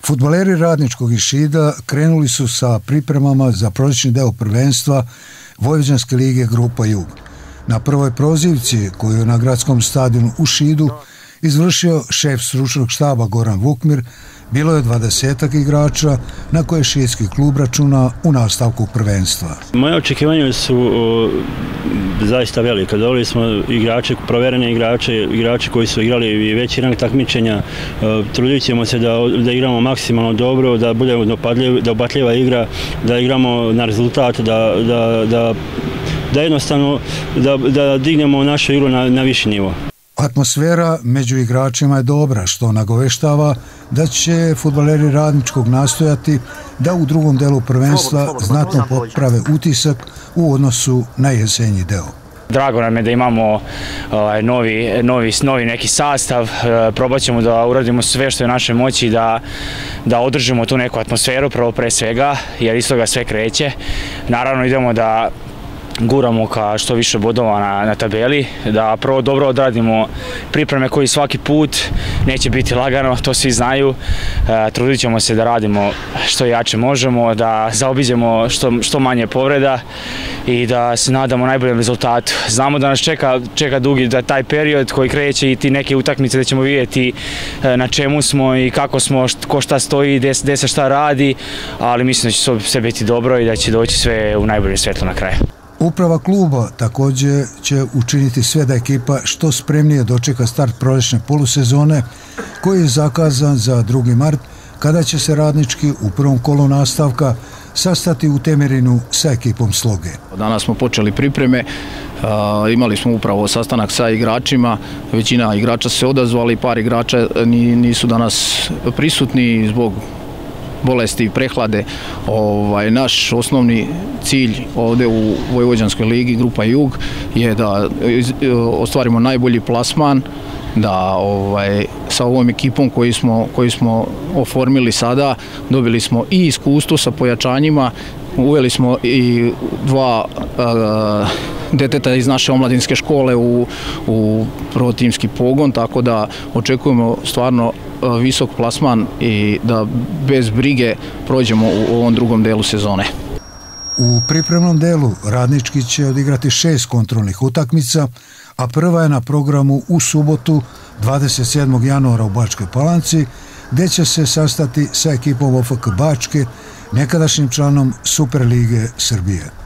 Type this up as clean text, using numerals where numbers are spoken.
Fudbaleri Radničkog iz Šida krenuli su sa pripremama za proljećni deo prvenstva Vojvođanske lige Grupa Jug. Na prvoj prozivci koju je na gradskom stadionu u Šidu izvršio šef stručnog štaba Goran Vukmir, bilo je 20 igrača na koje šidski klub računa u nastavku prvenstva. Moje očekivanja su zaista velike. Dobili smo igrače, proverene igrače koji su igrali i veći rang takmičenja. Trudit ćemo se da igramo maksimalno dobro, da bude dopadljiva igra, da igramo na rezultat, da jednostavno da dignemo našu igru na viši nivo. Atmosfera među igračima je dobra, što nagoveštava da će fudbaleri Radničkog nastojati da u drugom delu prvenstva znatno poprave utisak u odnosu na jesenji deo. Drago nam je da imamo novi neki sastav, probat ćemo da uradimo sve što je u našoj moći da održimo tu neku atmosferu, prvo pre svega, jer iz toga sve kreće. Naravno idemo da guramo ka što više bodova na tabeli, da prvo dobro odradimo pripreme koji svaki put neće biti lagano, to svi znaju. Trudit ćemo se da radimo što jače možemo, da zaobiđemo što manje povreda i da se nadamo najboljem rezultatu. Znamo da nas čeka dugi taj period koji kreće i ti neke utakmice da ćemo vidjeti na čemu smo i kako smo, ko šta stoji, gde se šta radi, ali mislim da će sve biti dobro i da će doći sve u najboljem svetlu na kraju. Uprava kluba također će učiniti sve da ekipa što spremnije dočeka start proljećne polusezone koji je zakazan za 2. mart kada će se Radnički u prvom kolu nastavka sastati u Temerinu sa ekipom Sloge. Danas smo počeli pripreme, imali smo upravo sastanak sa igračima, većina igrača se odazvali, par igrača nisu danas prisutni zbog bolesti i prehlade. Naš osnovni cilj ovdje u Vojvođanskoj ligi Grupa Jug je da ostvarimo najbolji plasman, da sa ovom ekipom koju smo oformili sada dobili smo i iskustvo sa pojačanjima, uveli smo i 2 deteta iz naše omladinske škole u prvotimski pogon, tako da očekujemo stvarno visok plasman i da bez brige prođemo u ovom drugom delu sezone. U pripremnom delu Radnički će odigrati 6 kontrolnih utakmica, a prva je na programu u subotu 27. januara u Bačkoj Palanci, gdje će se sastati sa ekipom OFK Bačke, nekadašnjim članom Superlige Srbije.